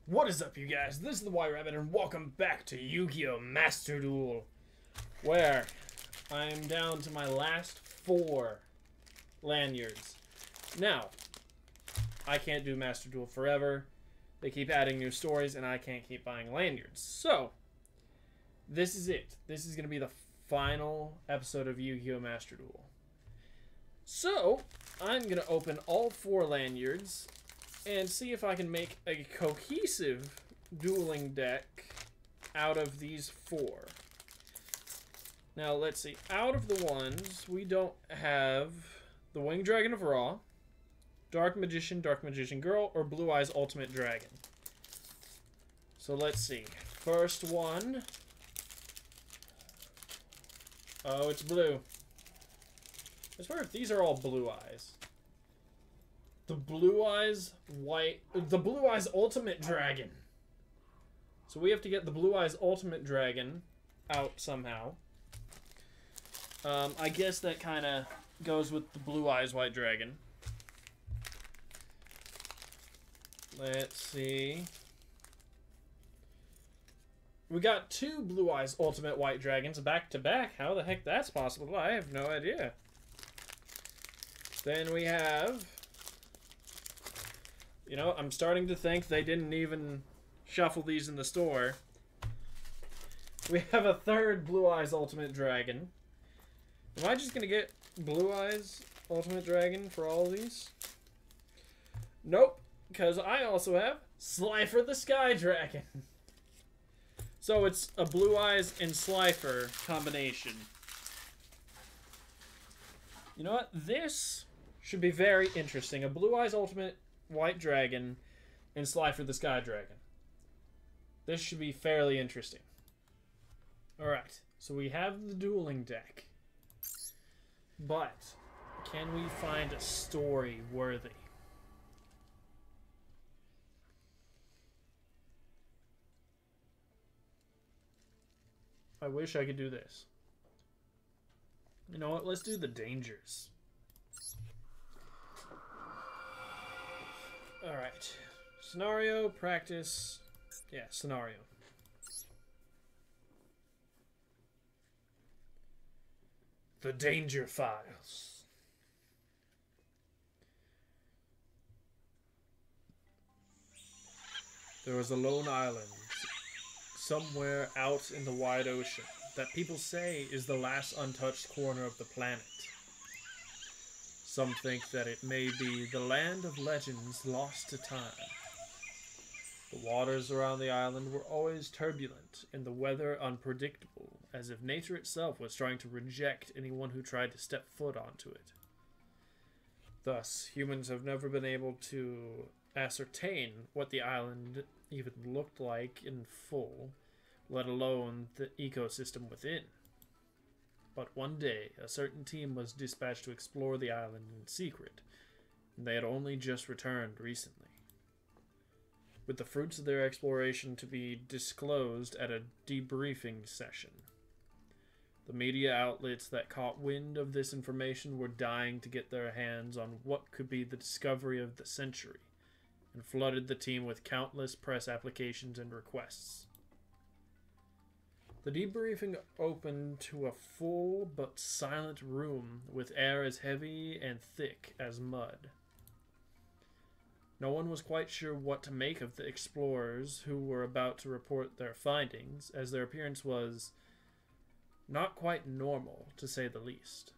What is up, you guys? This is the White Rabbit, and welcome back to Yu-Gi-Oh! Master Duel, where I'm down to my last 4 lanyards. Now, I can't do Master Duel forever. They keep adding new stories, and I can't keep buying lanyards. So, this is it. This is going to be the final episode of Yu-Gi-Oh! Master Duel. So, I'm going to open all 4 lanyards and see if I can make a cohesive dueling deck out of these 4. Now, let's see. Out of the ones, we don't have the Winged Dragon of Ra, Dark Magician Girl, or Blue Eyes Ultimate Dragon. So let's see. First one. Oh, it's blue. I swear if these are all Blue Eyes. The Blue Eyes Ultimate Dragon. So we have to get the Blue Eyes Ultimate Dragon out somehow. I guess that kind of goes with the Blue Eyes White Dragon. Let's see. We got 2 Blue Eyes Ultimate White Dragons back to back. How the heck that's possible? I have no idea. Then we have... You know, I'm starting to think they didn't even shuffle these in the store. We have a 3rd Blue Eyes Ultimate Dragon. Am I just going to get Blue Eyes Ultimate Dragon for all of these? Nope, because I also have Slifer the Sky Dragon. So it's a Blue Eyes and Slifer combination. You know what? This should be very interesting. A Blue Eyes Ultimate White Dragon and Slifer the Sky Dragon. This should be fairly interesting. Alright, so we have the dueling deck. But, can we find a story worthy? I wish I could do this. You know what? Let's do the dangers. Alright. Scenario, practice. Yeah, scenario. The Danger Files. There was a lone island somewhere out in the wide ocean that people say is the last untouched corner of the planet. Some think that it may be the land of legends lost to time. The waters around the island were always turbulent and the weather unpredictable, as if nature itself was trying to reject anyone who tried to step foot onto it. Thus, humans have never been able to ascertain what the island even looked like in full, let alone the ecosystem within. But one day, a certain team was dispatched to explore the island in secret, and they had only just returned recently. With the fruits of their exploration to be disclosed at a debriefing session. The media outlets that caught wind of this information were dying to get their hands on what could be the discovery of the century, and flooded the team with countless press applications and requests. The debriefing opened to a full but silent room with air as heavy and thick as mud. No one was quite sure what to make of the explorers who were about to report their findings, as their appearance was not quite normal, to say the least.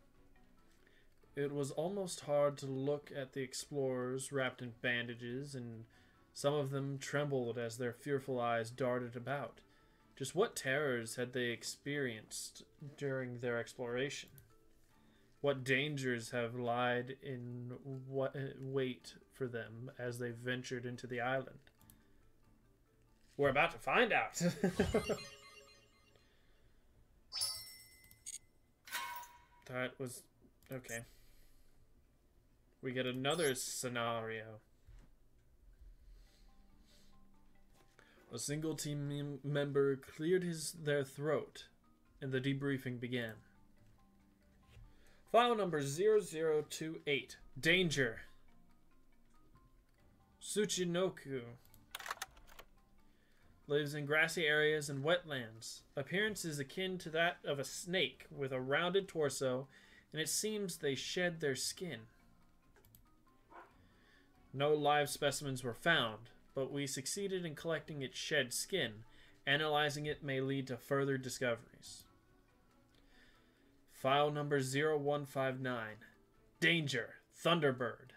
It was almost hard to look at the explorers wrapped in bandages, and some of them trembled as their fearful eyes darted about. Just what terrors had they experienced during their exploration? What dangers have lied in wait for them as they ventured into the island? We're about to find out. That was... okay. We get another scenario. A single team member cleared their throat, and the debriefing began. File number 0028. Danger. Tsuchinoku. lives in grassy areas and wetlands. Appearance is akin to that of a snake with a rounded torso, and it seems they shed their skin. No live specimens were found, but we succeeded in collecting its shed skin. Analyzing it may lead to further discoveries. File number 0159. Danger, Thunderbird.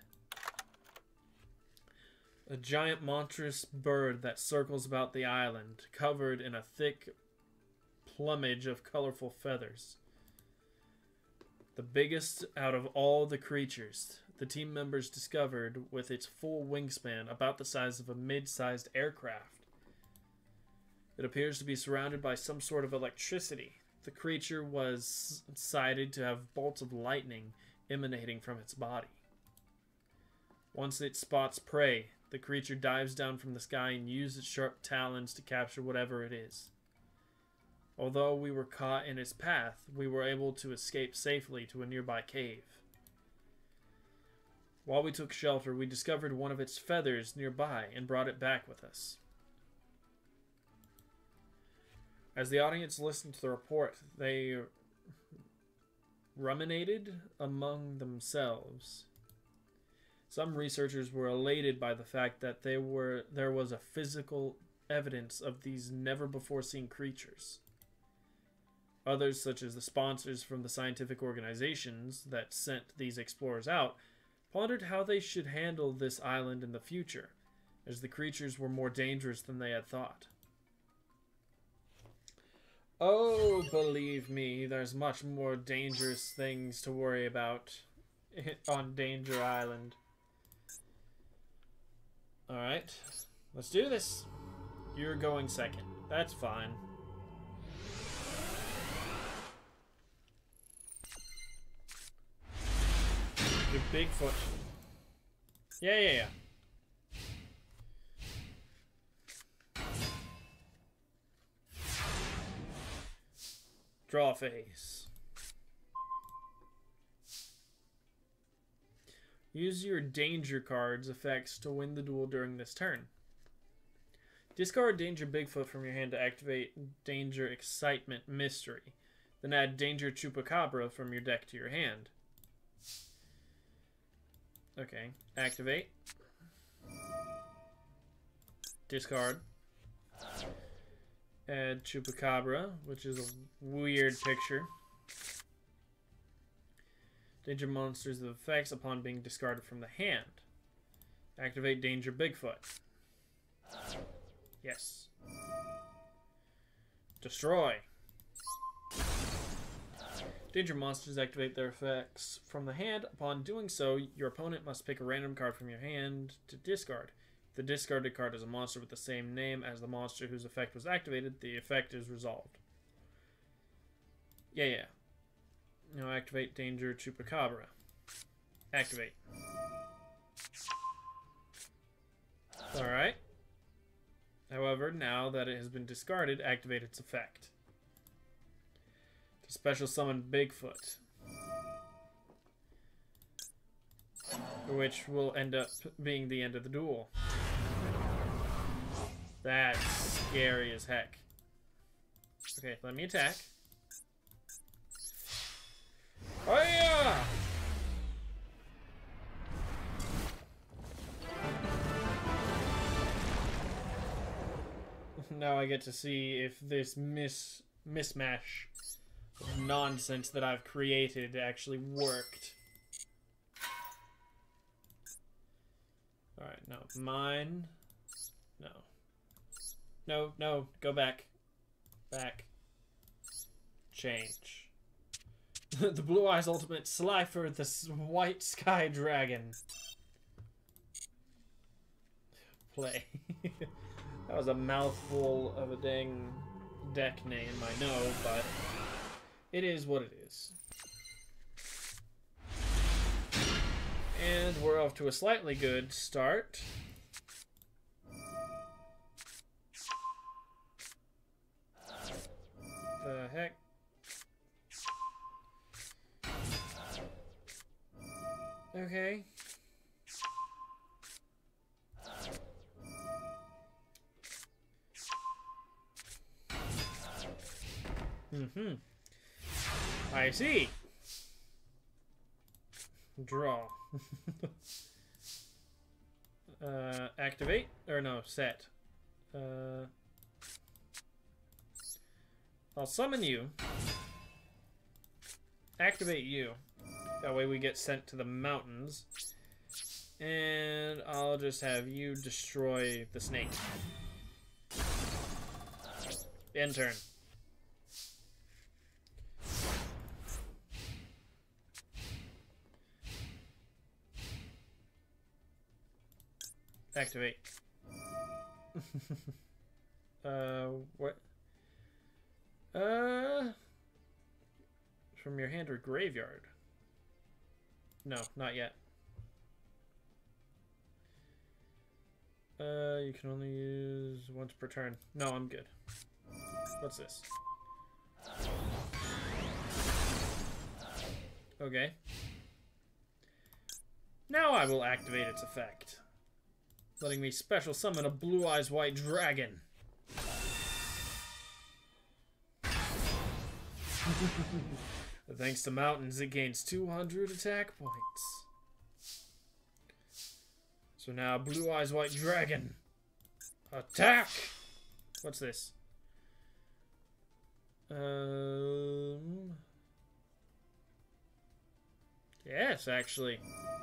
A giant monstrous bird that circles about the island, covered in a thick plumage of colorful feathers. The biggest out of all the creatures the team members discovered, with its full wingspan about the size of a mid-sized aircraft. It appears to be surrounded by some sort of electricity. The creature was cited to have bolts of lightning emanating from its body. Once it spots prey, the creature dives down from the sky and uses its sharp talons to capture whatever it is. Although we were caught in its path, we were able to escape safely to a nearby cave. While we took shelter, we discovered one of its feathers nearby and brought it back with us. As the audience listened to the report, they ruminated among themselves. Some researchers were elated by the fact that there was a physical evidence of these never-before-seen creatures. Others, such as the sponsors from the scientific organizations that sent these explorers out, pondered how they should handle this island in the future, as the creatures were more dangerous than they had thought. Oh, believe me, there's much more dangerous things to worry about on Danger Island. Alright, let's do this. You're going second. That's fine. Your Bigfoot. Yeah. Draw a face. Use your Danger card's effects to win the duel during this turn. Discard Danger Bigfoot from your hand to activate Danger Excitement Mystery. Then add Danger Chupacabra from your deck to your hand. Okay, activate. Discard. Add Chupacabra, which is a weird picture. Danger monsters with effects upon being discarded from the hand. Activate Danger Bigfoot. Yes. Destroy. Danger monsters activate their effects from the hand. Upon doing so, your opponent must pick a random card from your hand to discard. If the discarded card is a monster with the same name as the monster whose effect was activated, the effect is resolved. Yeah. Now activate Danger Chupacabra. Activate. Alright. However, now that it has been discarded, activate its effect. To special summon Bigfoot. Which will end up being the end of the duel. That's scary as heck. Okay, let me attack. Oh yeah! Now I get to see if this mismatch of nonsense that I've created actually worked. Alright, no. Mine. No, go back. Back. Change. The Blue Eyes Ultimate Slifer, the White Sky Dragon. Play. That was a mouthful of a dang deck name, I know, but it is what it is. And we're off to a slightly good start. The heck? Okay. Mm-hmm. I see. Draw. Activate? Or no, set. I'll summon you. Activate you. That way we get sent to the mountains. And I'll just have you destroy the snake. End turn. Activate. What? From your hand or graveyard? No, not yet. You can only use once per turn. No, I'm good. What's this? Okay. Now I will activate its effect, letting me special summon a Blue Eyes White Dragon. Thanks to mountains, it gains 200 attack points. So now, Blue Eyes White Dragon. Attack! What's this? Yes, actually.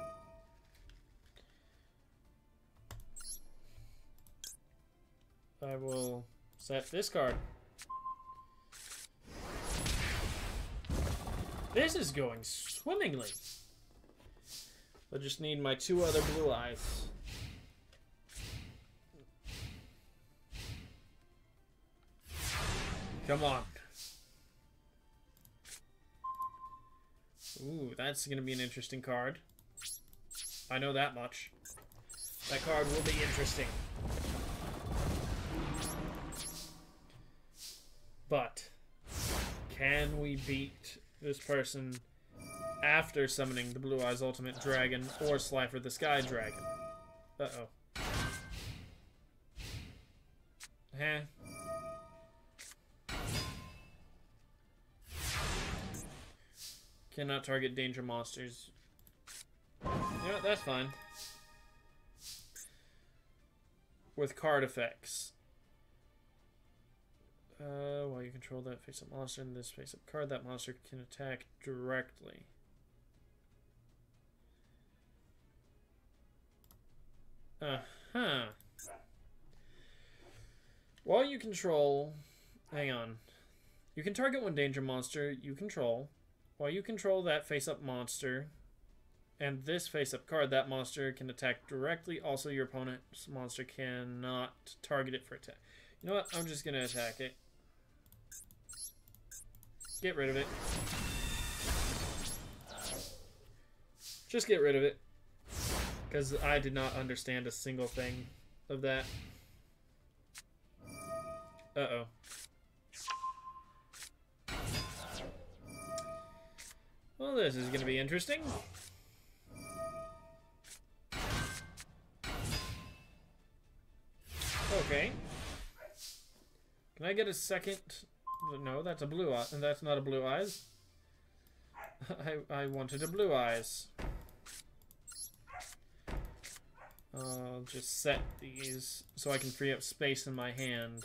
I will set this card. This is going swimmingly. I just need my 2 other blue eyes. Come on. Ooh, that's gonna be an interesting card. I know that much. That card will be interesting. But can we beat this person after summoning the Blue Eyes Ultimate Dragon or Slifer the Sky Dragon? Uh-oh. Huh? Cannot target danger monsters. Yeah, that's fine. With card effects. While you control that face-up monster and this face-up card, that monster can attack directly. Uh-huh. While you control... Hang on. You can target one danger monster you control. While you control that face-up monster and this face-up card, that monster can attack directly. Also, your opponent's monster cannot target it for attack. You know what? I'm just going to attack it. Get rid of it. Just get rid of it. Because I did not understand a single thing of that. Uh-oh. Well, this is going to be interesting. Okay. Can I get a second... No, that's a blue eye. And that's not a blue eyes. I wanted a blue eyes. I'll just set these so I can free up space in my hand.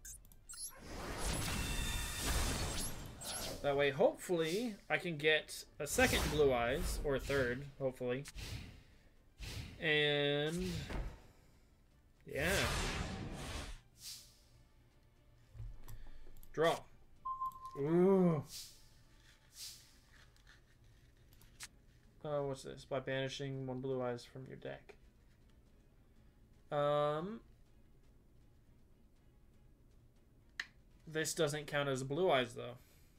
That way, hopefully, I can get a second blue eyes, or a third, hopefully. And... yeah. Draw. Ooh. Oh, what's this? By banishing one blue eyes from your deck. This doesn't count as blue eyes, though.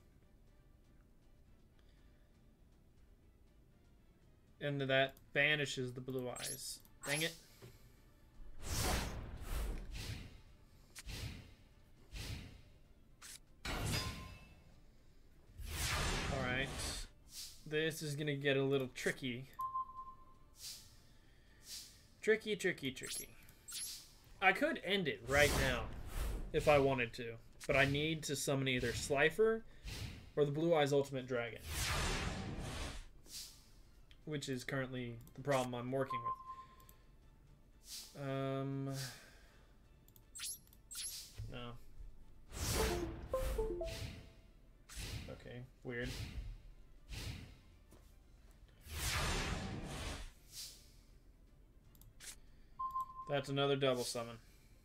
And that banishes the blue eyes. Dang it. Alright. This is gonna get a little tricky. Tricky, tricky, tricky. I could end it right now if I wanted to, but I need to summon either Slifer Or the Blue Eyes Ultimate Dragon. Which is currently the problem I'm working with. No. Okay, weird. That's another double summon.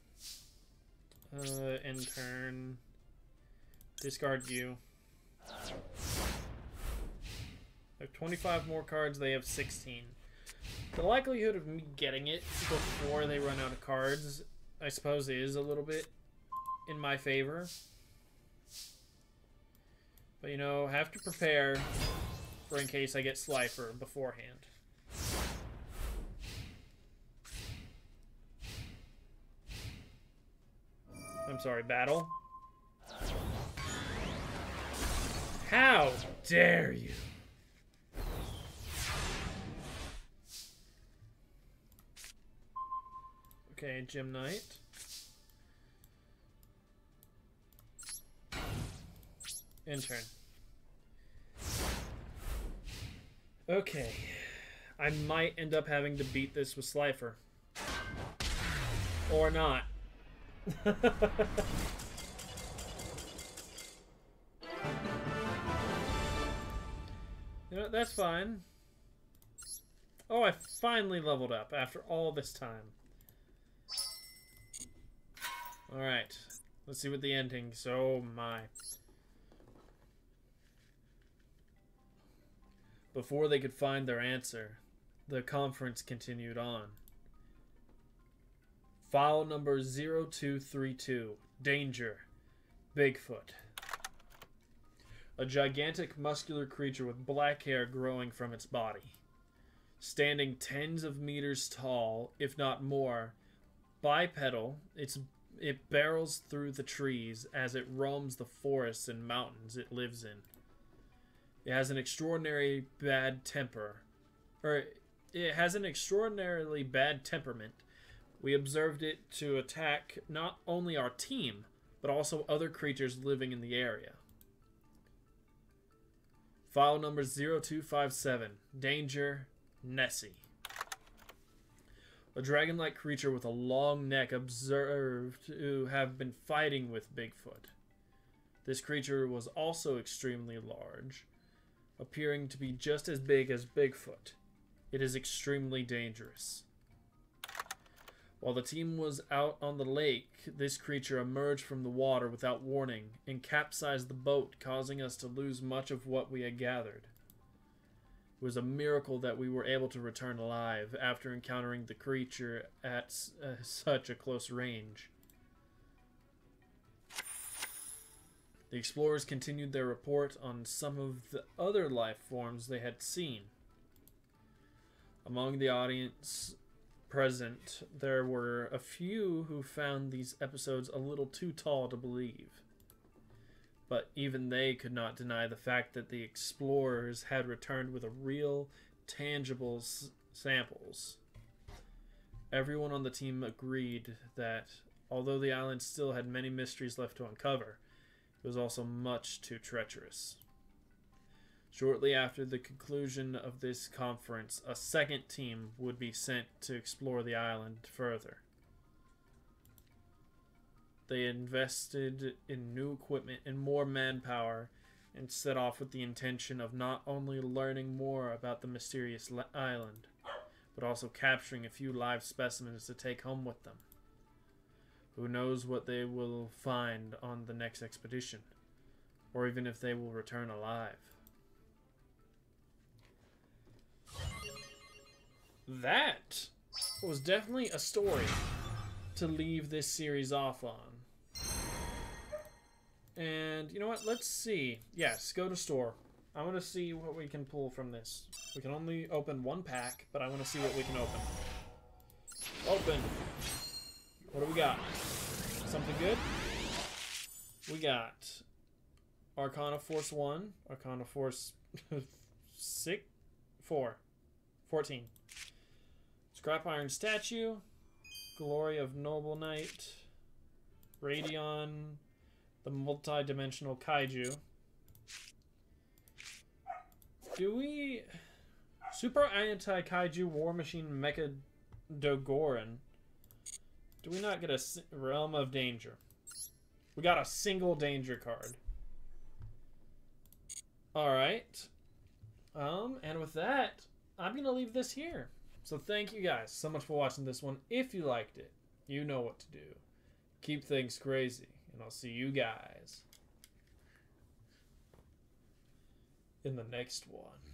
End turn. Discard you. I have 25 more cards, they have 16. The likelihood of me getting it before they run out of cards, I suppose, is a little bit in my favor. But, you know, have to prepare for in case I get Slifer beforehand. I'm sorry, battle? How dare you? Okay, Gym Knight. Intern. Okay. I might end up having to beat this with Slifer. Or not. You know, that's fine. Oh, I finally leveled up after all this time. Alright. Let's see what the endings. Oh my. Before they could find their answer, the conference continued on. File number 0232. Danger. Bigfoot. A gigantic muscular creature with black hair growing from its body. Standing tens of meters tall, if not more, bipedal, it barrels through the trees as it roams the forests and mountains it lives in. It has an extraordinarily bad temper. It has an extraordinarily bad temperament. We observed it to attack not only our team, but also other creatures living in the area. File number 0257. Danger, Nessie. A dragon-like creature with a long neck observed to have been fighting with Bigfoot. This creature was also extremely large, appearing to be just as big as Bigfoot. It is extremely dangerous. While the team was out on the lake, this creature emerged from the water without warning and capsized the boat, causing us to lose much of what we had gathered. It was a miracle that we were able to return alive after encountering the creature at such a close range. The explorers continued their report on some of the other life forms they had seen. Among the audience present, there were a few who found these episodes a little too tall to believe. But even they could not deny the fact that the explorers had returned with a real, tangible samples. Everyone on the team agreed that, although the island still had many mysteries left to uncover, it was also much too treacherous. Shortly after the conclusion of this conference, a second team would be sent to explore the island further. They invested in new equipment and more manpower and set off with the intention of not only learning more about the mysterious island, but also capturing a few live specimens to take home with them. Who knows what they will find on the next expedition, or even if they will return alive. That was definitely a story to leave this series off on. And you know what? Let's see. Yes, go to store. I want to see what we can pull from this. We can only open one pack, but I want to see what we can open. Open. What do we got? Something good? We got Arcana Force 1, Arcana Force 14. Scrap Iron Statue, Glory of Noble Knight, Radion, the Multi-Dimensional Kaiju, Do we... Super Anti-Kaiju War Machine Mecha Dogoran. Do we not get a Realm of Danger? We got a single danger card. Alright. And with that, I'm going to leave this here. So thank you guys so much for watching this one. If you liked it, you know what to do. Keep things crazy. And I'll see you guys in the next one.